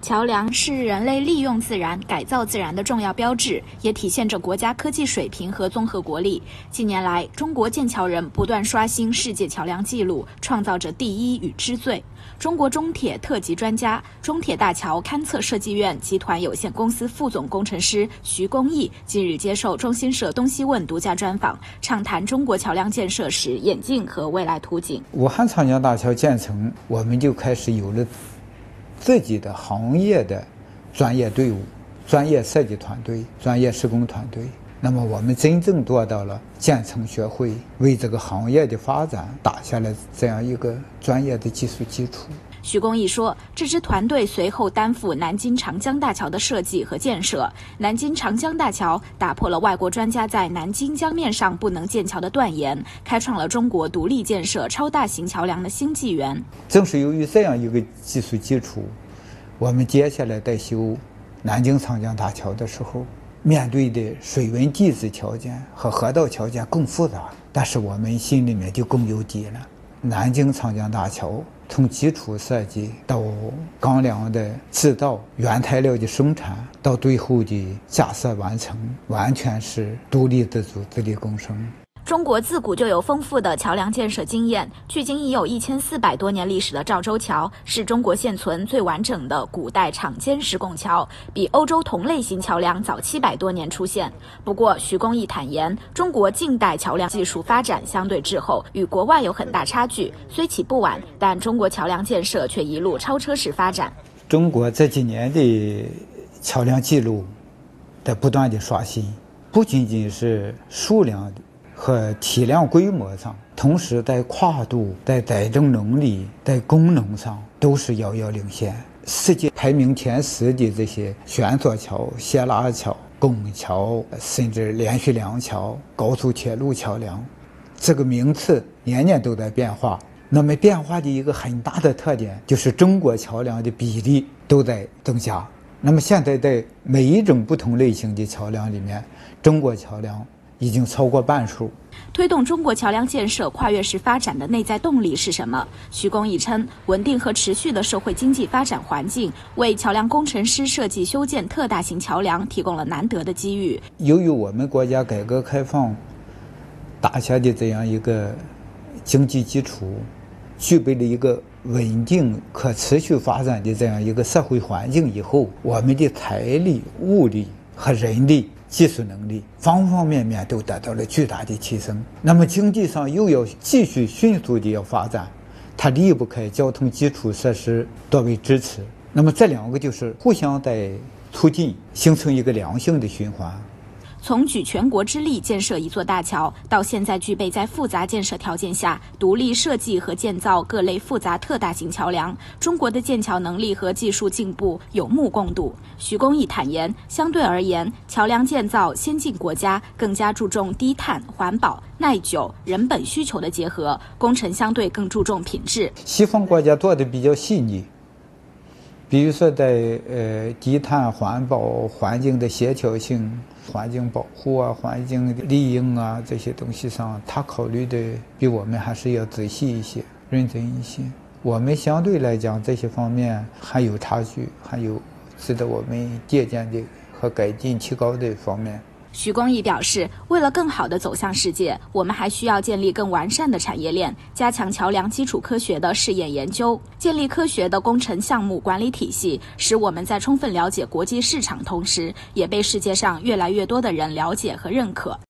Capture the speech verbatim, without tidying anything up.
桥梁是人类利用自然、改造自然的重要标志，也体现着国家科技水平和综合国力。近年来，中国建桥人不断刷新世界桥梁纪录，创造着第一与之最。中国中铁特级专家、中铁大桥勘测设计院集团有限公司副总工程师徐公义近日接受中新社东西问独家专访，畅谈中国桥梁建设史演进和未来图景。 武汉长江大桥建成，我们就开始有了自己的行业的专业队伍、专业设计团队、专业施工团队。那么我们真正做到了建成学会，为这个行业的发展打下了这样一个专业的技术基础。 徐公义说，这支团队随后担负南京长江大桥的设计和建设。南京长江大桥打破了外国专家在南京江面上不能建桥的断言，开创了中国独立建设超大型桥梁的新纪元。 正是由于这样一个技术基础，我们接下来在修南京长江大桥的时候，面对的水文地质条件和河道条件更复杂，但是我们心里面就更有底了。南京长江大桥从基础设计到钢梁的制造、原材料的生产，到最后的架设完成，完全是独立自主、自力更生。 中国自古就有丰富的桥梁建设经验，距今已有一千四百多年历史的赵州桥是中国现存最完整的古代敞肩石拱桥，比欧洲同类型桥梁早七百多年出现。不过，徐公义坦言，中国近代桥梁技术发展相对滞后，与国外有很大差距。虽起步晚，但中国桥梁建设却一路超车式发展。 中国这几年的桥梁记录在不断的刷新，不仅仅是数量的和体量规模上，同时在跨度、在载重能力、在功能上都是遥遥领先。世界排名前十的这些悬索桥、斜拉桥、拱桥，甚至连续梁桥、高速铁路桥梁，这个名次年年都在变化。那么变化的一个很大的特点就是中国桥梁的比例都在增加。那么现在在每一种不同类型的桥梁里面，中国桥梁已经超过半数。 推动中国桥梁建设跨越式发展的内在动力是什么？徐公义称，稳定和持续的社会经济发展环境为桥梁工程师设计修建特大型桥梁提供了难得的机遇。 由于我们国家改革开放打下的这样一个经济基础，具备了一个稳定可持续发展的这样一个社会环境以后，我们的财力、物力和人力技术能力方方面面都得到了巨大的提升。那么经济上又要继续迅速的要发展，它离不开交通基础设施作为支持。那么这两个就是互相在促进，形成一个良性的循环。 从举全国之力建设一座大桥，到现在具备在复杂建设条件下独立设计和建造各类复杂特大型桥梁，中国的建桥能力和技术进步有目共睹。徐公义坦言，相对而言，桥梁建造先进国家更加注重低碳、环保、耐久、人本需求的结合，工程相对更注重品质。 西方国家做的比较细腻，比如说在呃低碳、环保、环境的协调性、环境保护啊、环境利用啊这些东西上，他考虑的比我们还是要仔细一些、认真一些。我们相对来讲这些方面还有差距，还有值得我们借鉴的和改进提高的方面。 徐公义表示，为了更好地走向世界，我们还需要建立更完善的产业链，加强桥梁基础科学的试验研究，建立科学的工程项目管理体系，使我们在充分了解国际市场同时，也被世界上越来越多的人了解和认可。